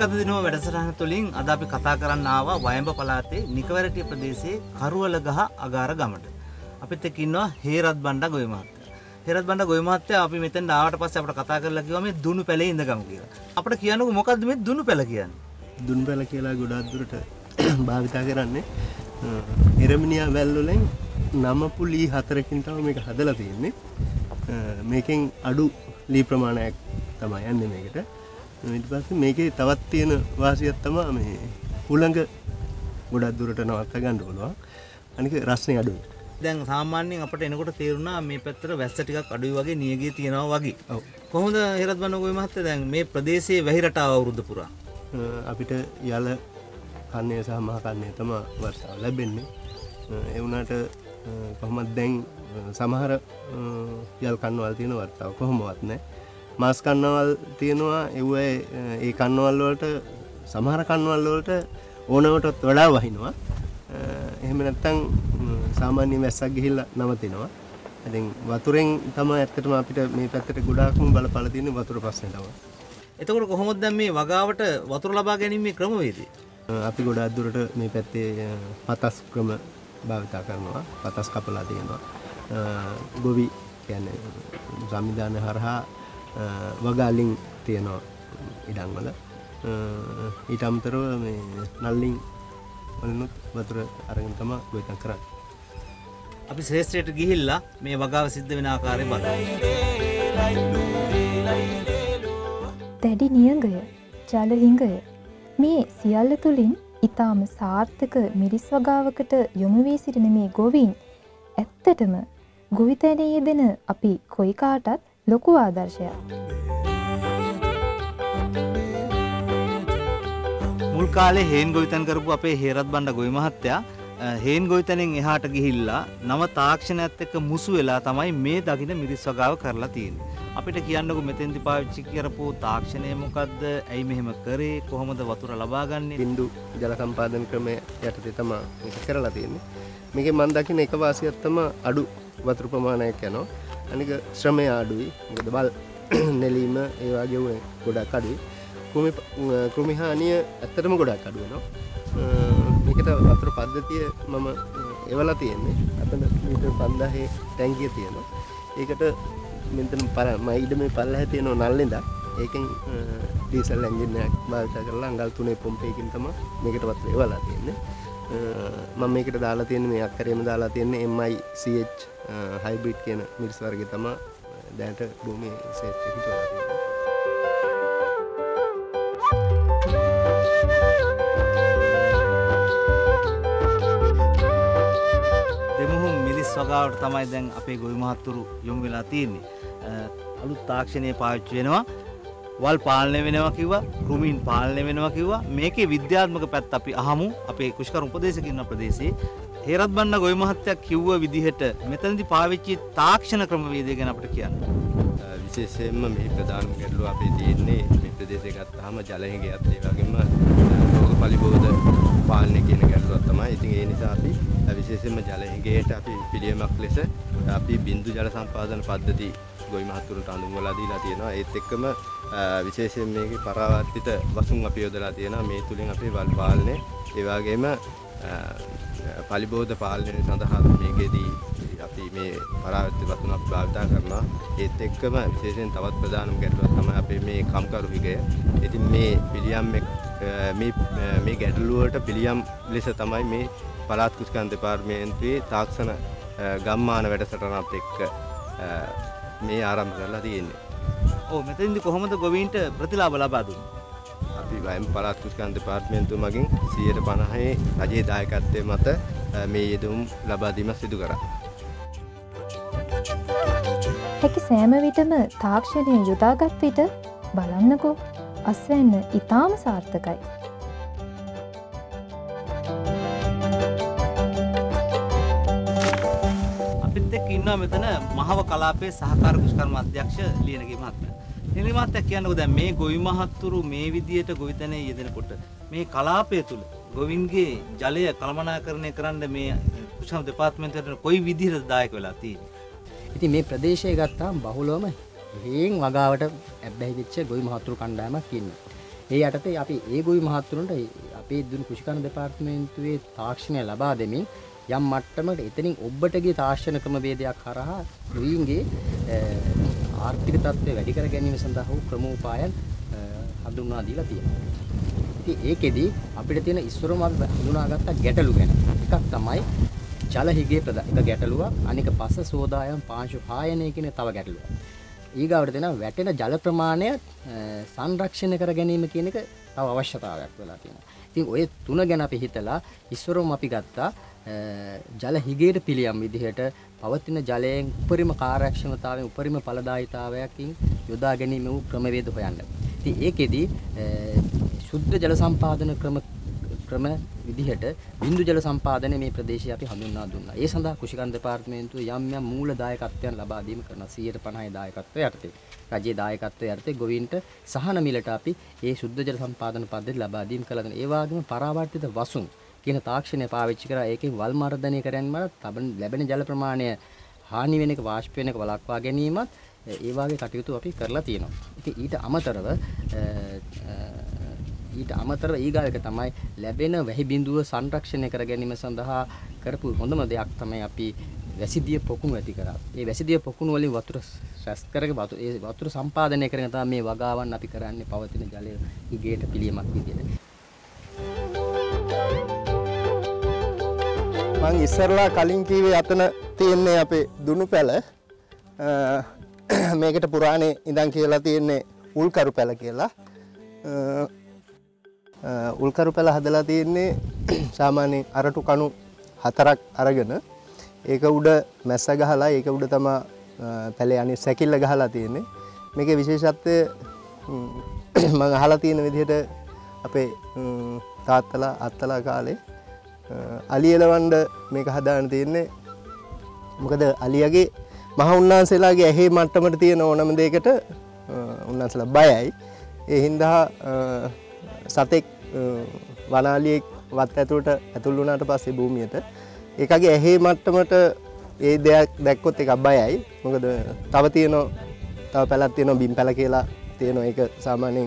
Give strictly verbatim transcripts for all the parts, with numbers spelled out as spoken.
එක් අද දිනම වැඩසටහන තුළින් අද අපි කතා කරන්න ආවා වයඹ පළාතේ නිකවැරටිය ප්‍රදේශයේ කරුවලගහ අගාර ගමට. අපිත් එක්ක ඉන්නවා හේරත් බණ්ඩා ගොවි මහත්තයා. හේරත් බණ්ඩා ගොවි මහත්තයා අපි මෙතෙන් ආවට පස්සේ අපිට කතා කරලා කිව්වා මේ දුනු පැලේ ඉඳගමු කියලා. අපිට කියන්නකෝ මොකද්ද මේ දුනු පැල කියන්නේ? දුනු පැල කියලා ගොඩාක් දුරට භාවිතා කරන්නේ එරමිනියා වැල් වලින් නමපු ලී හතරකින් තමයි මේක හදලා තියෙන්නේ. මේකෙන් අඩු ලී ප්‍රමාණයක් තමයි යන්නේ මේකට. ඊට පස්සේ මේකේ තවත් තියෙන වාසියක් තමයි මේ හුළඟ ගොඩක් දුරට නවත්ත ගන්න පුළුවන්. අනික රස්නේ අඩුයි. දැන් සාමාන්‍යයෙන් අපිට එනකොට තේරුණා මේ පැත්තට වැස්ස ටිකක් අඩුයි වගේ නියගිය තියෙනවා වගේ. ඔව්. කොහොමද හේරත් බණ්ඩා ගොවි මහත්තයා දැන් මේ ප්‍රදේශයේ වැහි රටාව අවුරුද්ද පුරා අපිට යල කන්නේ සහ මහ කන්නේ තමයි වර්ෂාව ලැබෙන්නේ. ඒ වුණාට කොහොමද දැන් සමහර යල් කන්නවල් තියෙන වර්ෂාව කොහොමවත් නැහැ. මාස් කන්නවල් තියෙනවා ඒවයේ ඒ කන්නවල් වලට සමහර කන්නවල් වලට ඕනවටත් වඩා වහිනවා. එහෙම නැත්නම් සාමාන්‍ය වැස්සක් ගිහිල්ලා නවතිනවා. ඉතින් වතුරෙන් තමයි ඇත්තටම අපිට මේ පැත්තට ගොඩාක්ම බලපලා තියෙන්නේ වතුර ප්‍රශ්නේ තමයි. එතකොට කොහොමද දැන් මේ වගාවට වතුර ලබා ගැනීමේ ක්‍රමවේදය? අපි ගොඩාක් දුරට මේ පැත්තේ පතස් ක්‍රම භාවිතා කරනවා. පතස් කපලා තියෙනවා. ගොවි කියන්නේ සම්විධාන හරහා වගාලින් තියෙනවා ඉඩම් වල. ඊට අමතරව මේ නල්ලින් වලිනුත් වතුර අරගෙන තමයි ගොවිතැන් කරන්නේ. අපි ශ්‍රේෂ්ඨයට ගිහිල්ලා මේ වගාව සිද්ධ වෙන ආකාරය බලමු. දැඩි නියඟය, ජල හිඟය මේ සියල්ල තුලින් ඊටාම සාර්ථක මිරිස් වගාවකට යොමු වී සිටින මේ ගොවීන් ඇත්තටම ගොවිතැනේ යෙදෙන අපි කොයි කාටත් ලොකු ආදර්ශයක්. මුල් කාලේ හේන් ගොවිතැන් කරපු අපේ හේරත් බණ්ඩා ගොවි මහත්තයා හේන් ගොවිතැනෙන් එහාට ගිහිල්ලා නව තාක්ෂණයත් එක්ක මුසු වෙලා තමයි මේ දකින්න මිරිස් වගාව කරලා තියෙන්නේ. අපිට කියන්නකෝ මෙතෙන්දි පාවිච්චි කරපු තාක්ෂණය මොකද්ද? ඇයි මෙහෙම කරේ? කොහොමද වතුර ලබා ගන්නෙ? බින්දු ජල සම්පාදන ක්‍රමය යටතේ තමයි මේක කරලා තියෙන්නේ. මේකේ මම දකින්න එක වාසියක් තමයි අඩු වතුර ප්‍රමාණයක් යනවා. අනික ශ්‍රමය අඩුයි. මොකද බල් නෙලීම ඒ වගේ උනේ ගොඩක් අඩුයි. කෘමි කෘමි හානිය ඇත්තටම ගොඩක් අඩු වෙනවා. මේකට වතුර පද්ධතිය මම එවලා තියෙන්නේ. අතන මීටර් පන්දාහේ ටැංකිය තියෙනවා. ඒකට මෙතන මම ඊට මේ පල්ලෙහා තියෙන නල්ලෙන්ද ඒකෙන් ඩීසල් එන්ජින් එකක් භාවිත කරලා අඟල් තුනේ පොම්පයකින් තමයි මේකට වතුර එවලා තියෙන්නේ. මම මේකට දාලා තියෙන්නේ මේ අක්කරේම දාලා තියෙන්නේ එම් අයි සී එච් හයිබ්‍රිඩ් කියන මිරිස් වර්ගය තමයි දැනට භූමියේ ශේෂ්ඨ හිටවලා තියෙන්නේ. දෙමුහුම් මිරිස් වගාවට තමයි දැන් අපේ ගොවි මහත්තුරු යොමු වෙලා තියෙන්නේ. අලුත් තාක්ෂණය පාවිච්චි වෙනවා. වල් පාලනය වෙනවා කිව්වා, කෘමීන් පාලනය වෙනවා කිව්වා. මේකේ විද්‍යාත්මක පැත්ත අපි අහමු අපේ කුෂ්කර උපදේශක ඉන්න ප්‍රදේශයේ. හේරත් බණ්ඩා ගොවි මහත්තයා කිව්ව විදිහට මෙතනදී පාවිච්චි තාක්ෂණ ක්‍රමවේදය ගැන අපිට කියන්න. විශේෂයෙන්ම මේ ප්‍රධාන ගැටලුව අපේ තියෙන්නේ මේ ප්‍රදේශය ගත්තාම ජල හිඟයත් ඒ වගේම රෝග පලිබෝධ පාලනය කියන ගැටලුවක් තමයි. ඉතින් ඒ නිසා අපි විශේෂයෙන්ම ජල හිඟයට අපි පිළියමක් ලෙස අපි බින්දු ජල සම්පාදන පද්ධති ගොවි මහත්තුරුන්ට අඳුන්වලා දීලා තියෙනවා. ඒත් එක්කම විශේෂයෙන් මේකේ පරාවර්තිත වසුන් අපි යොදලා තියෙනවා. මේ තුලින් අපේ වල් පාලනය ඒ වගේම පලිබෝධ පාලනය සඳහා මේකෙදී අපි මේ පරාවර්තිත වසුන් අපි භාවිත කරනවා. ඒත් එක්කම විශේෂයෙන් තවත් ප්‍රධානම ගැටලුවක් තමයි අපේ මේ කම්කරු හිගය. ඉතින් මේ පිළියම් මේ මේ ගැටලුවට පිළියම් ලෙස තමයි මේ පළාත් කුෂ්කන්ධ දෙපාර්තමේන්තුවේ තාක්ෂණ ගම්මාන වැඩසටහනත් එක්ක මේ ආරම්භ කරලා තියෙන්නේ. ඔව් මෙතෙන්දි කොහොමද ගොවීන්ට ප්‍රතිලාභ ලබා දුන්නේ? අපි වයම් පළාත් කුෂ්කන්ධ දෙපාර්තමේන්තුව මගින් සියයට පනහේ රජයේ දායකත්වයේ මත මේ යෙදුම් ලබා දීම සිදු කරා. හැකි සෑම විටම තාක්ෂණය යොදාගත් විට බලන්නකෝ අස්වැන්න ඊටාම සාර්ථකයි. අපිත් එක්ක ඉන්නවා මෙතන මහව කලාපයේ සහකාර කුෂ්කර්ම අධ්‍යක්ෂ ලියනගේ මහත්මයා. ලියනගේ මහත්මයා කියන්නකෝ දැන් මේ ගොවි මහත්තුරු මේ විදියට ගොවිතැනේ යෙදෙනකොට මේ කලාපය තුල ගොවින්ගේ ජලය කළමනාකරණය කරන්න මේ කුෂ්කර්ම දෙපාර්තමේන්තුවට කොයි විදිහටද දායක වෙලා තියෙන්නේ? ඉතින් මේ ප්‍රදේශය ගත්තාම බහුලවම හේන් වගාවට ඇබ්බැහි වෙච්ච ගොවි මහත්තුරු කණ්ඩායමක් ඉන්නවා. ඒ යටතේ අපි ඒ ගොවි මහත්තුරුන්ට අපේ දුන් කෘෂිකර්ම දෙපාර්තමේන්තුවේ තාක්ෂණය ලබා දෙමින් යම් මට්ටමකට එතනින් ඔබට ගිය තාක්ෂණ ක්‍රමවේදයක් හරහා ගොවීන්ගේ ආර්ථික තත්ත්වය වැඩි කර ගැනීම සඳහා වූ ක්‍රමෝපායන් හඳුන්වා දීලා තියෙනවා. ඉතින් ඒකෙදි අපිට තියෙන ඉස්සරම අපි හඳුනාගත්ත ගැටලු ගැන එකක් තමයි ජල හිගේ ප්‍රධාන එක ගැටලුවක්, අනික පස සෝදායම් පාංශු පායනය කියන තව ගැටලුවක්. ඊගාවට දෙනවා වැටෙන ජල ප්‍රමාණය සංරක්ෂණය කර ගැනීම කියන එක තව අවශ්‍යතාවයක් වෙලා තියෙනවා. ඉතින් ඔය තුන ගැන අපි හිතලා ඉස්සරම අපි ගත්තා ජල හිගේට පිළියම් විදිහට පවතින ජලයෙන් උපරිම කාර්යක්ෂමතාවයෙන් උපරිම ඵලදායීතාවයකින් යොදා ගැනීම වූ ක්‍රමවේද හොයන්න. ඉතින් ඒකෙදි ශුද්ධ ජල සම්පාදන ක්‍රම ක්‍රම විදිහට බිඳු ජල සම්පාදනය මේ ප්‍රදේශයේ අපි හඳුන්වා දුන්නා. ඒ සඳහා කෘෂිකර්ම දෙපාර්තමේන්තුව යම් යම් මූල දායකත්වයන් ලබා දීම කරනවා. සියයට පනහයි දායකත්වය යටතේ. රජයේ දායකත්වය යටතේ ගොවීන්ට සහන මිලට අපි මේ ශුද්ධ ජල සම්පාදන පද්ධති ලබා දීම කළා. ඒ වගේම පරාවර්තිත වසුන් කියන තාක්ෂණය පාවිච්චි කරලා ඒකෙන් වල් මර්ධනය කරගන්නම ලැබෙන ජල ප්‍රමාණය හානි වෙන එක වාෂ්ප වෙන එක වළක්වා ගැනීමත් ඒ වගේ කටයුතු අපි කරලා තියෙනවා. ඉතින් ඊට අමතරව ඊට අමතරව ඊගාව එක තමයි ලැබෙන වැහි බිඳුව සංරක්ෂණය කර ගැනීම සඳහා කරපු හොඳම දෙයක් තමයි අපි වැසිදිය පොකුණු ඇති කරා. මේ වැසිදිය පොකුණු වලින් වතුර රැස් කරගෙන වතුර ඒ වතුර සම්පාදනය කරගෙන තමයි මේ වගාවන් අපි කරන්නේ පවතින ජලය හිගේට පිළියමක් විදියට. මං ඉස්සරලා කලින් කීවේ අතන තියෙන්නේ අපේ දුනු පැල. මේකට පුරාණේ ඉඳන් කියලා තියෙන්නේ උල්කරු පැල කියලා. උල්කරු පැල හදලා තියෙන්නේ සාමාන්‍යයෙන් අරටු කණු හතරක් අරගෙන ඒක උඩ මැස්ස ගහලා ඒක උඩ තමයි පැලේ අනිත් සැකිල්ල ගහලා තියෙන්නේ. මේකේ විශේෂත්වය මම අහලා තියෙන විදිහට අපේ තාත්තලා අත්තලා කාලේ අලියලවන්න මේක හදාන්න තියෙන්නේ. මොකද අලියගේ මහ උන්නාන්සේලාගේ ඇහි මට්ටමට තියෙන ඕනම දෙයකට උන්නාන්සේලා බයයි. ඒ හින්දා සතෙක් වනාලියෙක් වත් ඇතුළට ඇතුල් වුණාට පස්සේ භූමියට ඒකගේ ඇහි මට්ටමට ඒ දෙයක් දැක්කොත් ඒක බයයි. මොකද තව තියෙන තව පැලක් තියෙනවා බිම් පැල කියලා තියෙනවා. ඒක සාමාන්‍යයෙන්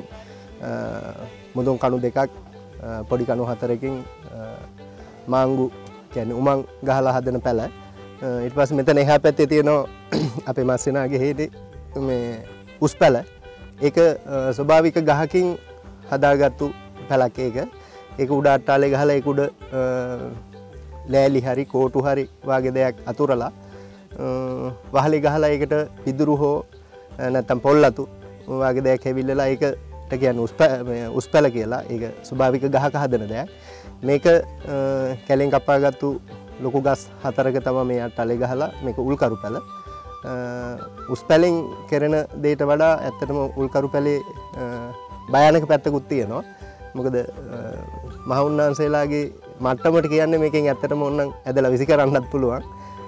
මුදුන් කණු දෙකක් පොඩි කණු හතරකින් මාංගු කියන්නේ උමං ගහලා හදන පැල. ඊට පස්සේ මෙතන එහා පැත්තේ තියෙනවා අපේ මස්සිනාගේ හේදේ මේ උස් පැල. ඒක ස්වභාවික ගහකින් හදාගත්තු පැලක් ඒක. ඒක උඩ අට්ටාලේ ගහලා ඒක උඩ ලෑලි හරි කෝටු හරි වගේ දෙයක් අතුරලා වහලේ ගහලා ඒකට පිදුරු හෝ නැත්නම් පොල්ලතු වගේ දෙයක් හැවිල්ලලා ඒකට කියන්නේ උස් පැල කියලා. ඒක ස්වභාවික ගහක හදන දෙයක්. මේක කැලෙන් කපාගත්තු ලොකු ගස් හතරක තමයි මේ අට්ටලේ ගහලා මේක උල්කරු පැල. උස් පැලෙන් කරන දෙයට වඩා ඇත්තටම උල්කරු පැලේ භයානක පැත්තකුත් තියෙනවා. මොකද මහ උන්නාන්සේලාගේ මට්ටමට කියන්නේ මේකෙන් ඇත්තටම ඕනනම් ඇදලා විසි කරන්නත් පුළුවන්.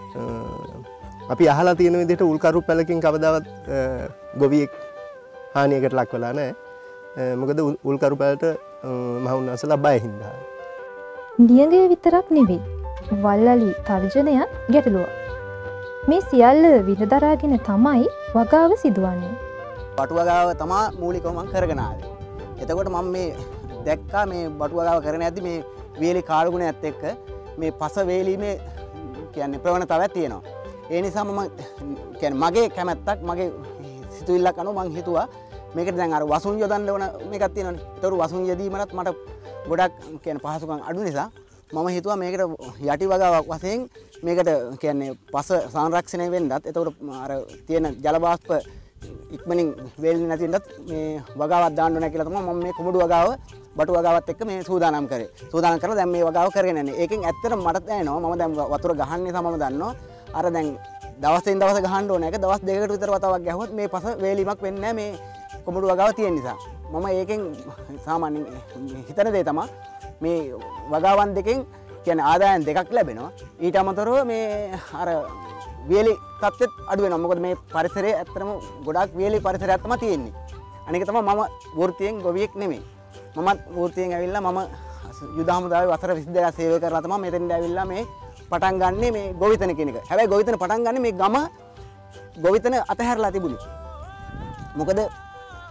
අපි අහලා තියෙන විදිහට උල්කරු පැලකින් කවදාවත් ගොවියෙක් හානියකට ලක් වෙලා නැහැ. මොකද උල්කරු පැලට මහ උන්නාන්සේලා බය හින්දා. නියඟය විතරක් නෙවෙයි වල්ලලි තර්ජනයත් ගැටලුවක්. මේ සියල්ල විඳදරාගෙන තමයි වගාව සිදුවන්නේ. බටු වගාව තමා මූලිකව මම කරගෙන ආවේ. එතකොට මම මේ දැක්කා මේ බටු වගාව කරන ඇද්දි මේ වේලි කාලගුණයත් එක්ක මේ පස වේලීමේ කියන්නේ ප්‍රවණතාවයක් තියෙනවා. ඒ නිසා මම කියන්නේ මගේ කැමැත්තක් මගේ සිතුවිල්ලක් අනුව මම හිතුවා මේකට දැන් අර වසුන් යොදන්න ඕන මේකක් තියෙනවනේ. ඒතර වසුන් යදීමනත් මට ගොඩක් කියන්නේ පහසුකම් අඩු නිසා මම හිතුවා මේකට යටි වගාවක් වශයෙන් මේකට කියන්නේ පස සංරක්ෂණය වෙන්නත් එතකොට අර තියෙන ජල බාෂ්ප ඉක්මනින් වේලෙන්නේ නැති වෙන්නත් මේ වගාවක් දාන්න ඕන කියලා තමයි මම මේ කුඹුඩු වගාව බටු වගාවත් එක්ක මේ සූදානම් කරේ. සූදානම් කරලා දැන් මේ වගාව කරගෙන යන්නේ. ඒකෙන් ඇත්තටම මට දැනෙනවා මම දැන් වතුර ගහන්නේ නිසා මම දන්නවා අර දැන් දවසෙන් දවස ගහන්න ඕන එක දවස් දෙකකට විතර වතාවක් ගහුවොත් මේ පස වේලීමක් වෙන්නේ නැහැ මේ කුඹුඩු වගාව තියෙන නිසා. මම ඒකෙන් සාමාන්‍යයෙන් හිතන දේ තමයි මේ වගාවන් දෙකෙන් කියන්නේ ආදායම් දෙකක් ලැබෙනවා. ඊට අමතරව මේ අර වියලි තත්ත්වෙත් අඩු වෙනවා. මොකද මේ පරිසරයේ ඇත්තටම ගොඩාක් වියලි පරිසරයක් තමයි තියෙන්නේ. අනික තමයි මම වෘත්තියෙන් ගොවියෙක් නෙමෙයි. මමත් වෘත්තියෙන් ඇවිල්ලා මම යුද හමුදාවේ වසර විසි දෙකක් සේවය කරලා තමයි මෙතෙන්ට ඇවිල්ලා මේ පටන් ගන්නෙ මේ ගොවිතැන කියන එක. හැබැයි ගොවිතැන පටන් ගන්නෙ මේ ගම ගොවිතැන අතහැරලා තිබුණේ. මොකද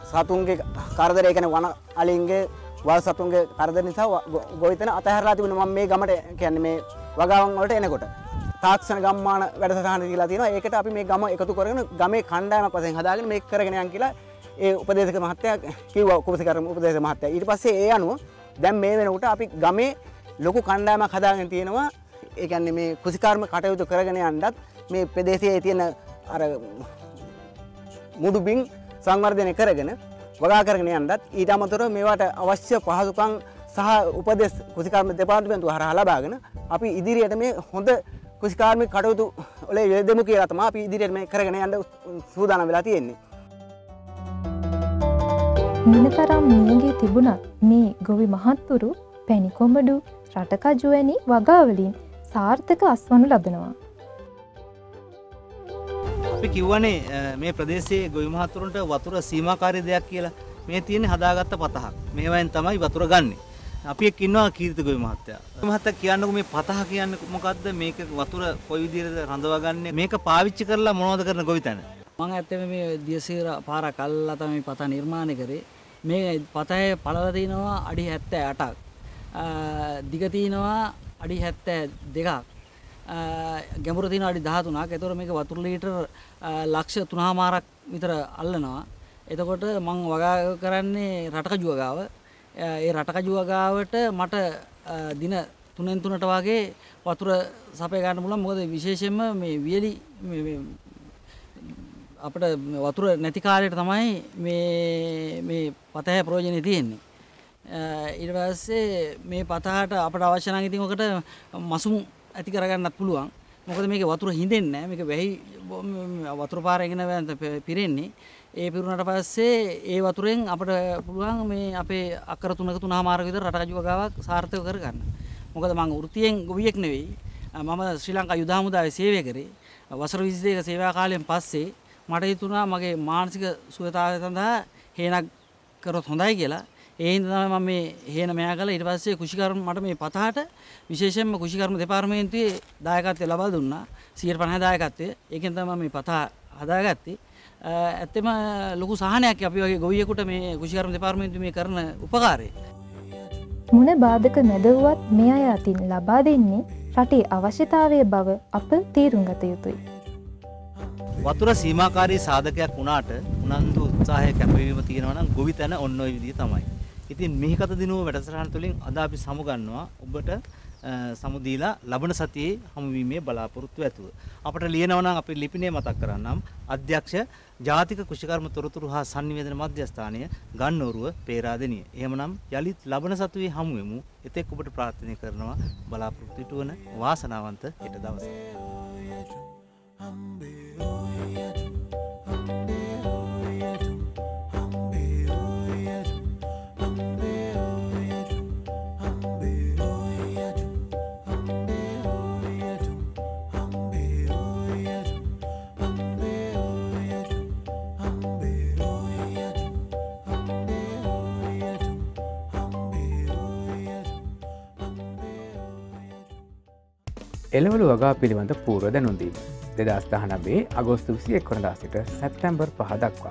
සතුන්ගේ කරදර ඒ කියන්නේ වන අලින්ගේ වල් සතුන්ගේ කරදර නිසා ගොවිතැන අතහැරලා තිබුණා. මම මේ ගමට කියන්නේ මේ වගාවන් වලට එනකොට තාක්ෂණ ගම්මාන වැඩසටහන දීලා තියෙනවා. ඒකට අපි මේ ගම එකතු කරගෙන ගමේ කණ්ඩායමක් වශයෙන් හදාගෙන මේක කරගෙන යන් කියලා ඒ උපදේශක මහත්තයා කිව්වා. කුමසිකර්ම උපදේශක මහත්තයා. ඊට පස්සේ ඒ අනුව දැන් මේ වෙනකොට අපි ගමේ ලොකු කණ්ඩායමක් හදාගෙන තියෙනවා. ඒ කියන්නේ මේ කුසිකර්ම කටයුතු කරගෙන යන්නත් මේ ප්‍රදේශයේ තියෙන අර මුඩුබින් සංවර්ධනය කරගෙන වගා කරගෙන යන්නත් ඊට අමතරව මේවට අවශ්‍ය පහසුකම් සහ උපදෙස් කුසිකර්ම දෙපාර්තමේන්තුව හරහා ලබාගෙන අපි ඉදිරියට මේ හොඳ කුසිකාර්මික කටයුතු වල යෙදෙමු කියලා තමයි අපි ඉදිරියට මේ කරගෙන යන්න සූදානම් වෙලා තියෙන්නේ. මිනතරම් මියගේ තිබුණත් මේ ගොවි මහත්තුරු පැණි කොඹඩු රටකජු වැනි වගාවලින් සාර්ථක අස්වනු ලබනවා. අපි කිව්වනේ මේ ප්‍රදේශයේ ගොවි මහත්තුරුන්ට වතුර සීමාකාරී දෙයක් කියලා. මේ තියෙන්නේ හදාගත්ත පතහක්. මේවෙන් තමයි වතුර ගන්නෙ. අපි එක්ක ඉන්නවා කීර්ති ගොවි මහත්තයා. මහත්තයා කියන්නකෝ මේ පතහ කියන්නේ මොකද්ද? මේක වතුර කොයි විදිහටද රඳවගන්නේ? මේක පාවිච්චි කරලා මොනවද කරන ගොවිතැන? මම ඇත්තම මේ දියසීර පාරක් අල්ලලා තමයි පත නිර්මාණය කරේ. මේ පතේ පළල තිනවා අඩි හැත්තෑ අටක්. දිග තිනවා අඩි හැත්තෑ දෙකක්. ගැඹුර තිනවා අඩි දහතුනක්. ඒතකොට මේක වතුර ලීටර් ලක්ෂ තුනමාරක් විතර අල්ලනවා. එතකොට මම වගා කරන්නේ රටකජු වගාව. ඒ රටකජු වගාවට මට දින තුනෙන් තුනට වගේ වතුර සපය ගන්න පුළුවන්. මොකද විශේෂයෙන්ම මේ වියලි අපිට වතුර නැති කාලයට තමයි මේ මේ පතේ ප්‍රයෝජනෙ තියෙන්නේ. ඊට පස්සේ මේ පතහට අපිට අවශ්‍ය නම් ඉතින් ඔකට මසුම් ඇති කරගන්නත් පුළුවන්. මොකද මේකේ වතුර හින්දෙන්නේ නැහැ. මේක වැහි වතුර පාරේගෙන පිරෙන්නේ. ඒ පිරුණාට පස්සේ ඒ වතුරෙන් අපිට පුළුවන් මේ අපේ අක්කර තුනක තුනමාරක විතර රටකජු වගාවක් සාර්ථක කරගන්න. මොකද මම වෘත්තියෙන් ගොවියෙක් නෙවෙයි. මම ශ්‍රී ලංකා යුද හමුදාවේ සේවය කරේ. වසර විසි දෙකක සේවා කාලයෙන් පස්සේ මට හිතුණා මගේ මානසික සුවතාවය සඳහා හේනක් කරොත් හොඳයි කියලා. ඒ හින්දා තමයි මම මේ හේන මෙයා කළා. ඊට පස්සේ කුෂිකර්ම මට මේ පතහට විශේෂයෙන්ම කුෂිකර්ම දෙපාර්තමේන්තුවේ දායකත්වය ලබා දුන්නා. සියයට පනහ දායකත්වය. ඒකෙන් තමයි මම මේ පතහ හදාගත්තේ. ඇත්තම ලොකු සහනයක් අපි වගේ ගොවියෙකුට මේ කුෂිකර්ම දෙපාර්තමේන්තුවේ මේ කරන උපකාරය. මුණ බාධක මැදවුවත් මේ අය අතින් ලබා දෙන්නේ රටේ අවශ්‍යතාවය බව අප තේරුම් ගත යුතුයි. වතුර සීමාකාරී සාධකයක් වුණාට උනන්දු උත්සාහය කැපවීම තියෙනවා නම් ගොවිතැන ඔන්න ඔය විදිහ තමයි. ඉතින් මිහිකත දිනුව වැඩසටහන තුළින් අද අපි සමුගන්නවා ඔබට සමු දීලා ලබන සතියේ හමුවීමේ බලාපොරොත්තු ඇතුව. අපට ලියනවා නම් අපි ලිපිනේ මතක් කරන්නම්. අධ්‍යක්ෂ ජාතික කුෂිකර්ම තොරතුරු හා sannivedana මධ්‍යස්ථානය ගන්නෝරුව පේරාදෙණිය. එහෙමනම් යලිත් ලබන සතියේ හමු වෙමු. එතෙක් ඔබට ප්‍රාර්ථනා කරනවා බලාපොරොත්තු වන වාසනාවන්ත හෙට දවසේ. එළවලු වගා පිළිබඳ පූර්ව දැනුම් දීම දෙදහස් දහනවය අගෝස්තු විසි එක් වනදා සිට සැප්තැම්බර් පහ දක්වා.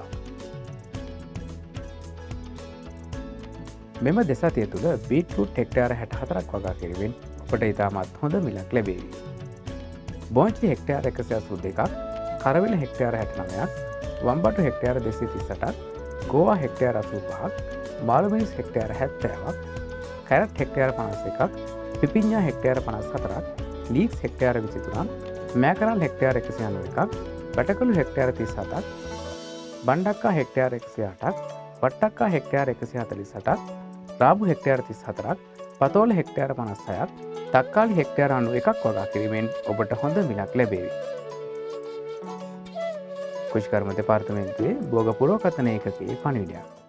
මෙම දෙසතිය තුළ බීට්රූට් හෙක්ටයාර හැට හතරක් වගා කිරීමෙන් ඔබට ඉතාමත් හොඳ මිලක් ලැබේවි. බෝංචි හෙක්ටයාර එකසිය අසූ දෙකක්, කරවිල හෙක්ටයාර හැට නවයක්, වම්බටු හෙක්ටයාර දෙසිය තිස් අටක්, ගෝවා හෙක්ටයාර අසූ පහක්, මාළුමිනිස් හෙක්ටයාර හැත්තෑවක්, කැරට් හෙක්ටයාර පනස් එකක්, පිපිඤ්ඤා හෙක්ටයාර පනස් හතරක්, ලීක්ස් හෙක්ටයාර විසි තුනක්, මෑකරල් හෙක්ටයාර එකසිය අනූ එකක්, වැටකළු හෙක්ටයාර තිස් හතක්, බණ්ඩක්කා හෙක්ටයාර එකසිය අටක්, වට්ටක්කා හෙක්ටයාර එකසිය හතළිස් අටක්, රාබු හෙක්ටයාර තිස් හතරක්, පතෝල හෙක්ටයාර පනස් හයක්, තක්කාලි හෙක්ටයාර අනූ එකක් වගා කිරීමෙන් ඔබට හොඳ මිලක් ලැබේවි. කුෂිකර්ම දෙපාර්තමේන්තුවේ භෝග පුරෝකථන ඒකකයේ පණිවිඩයක්.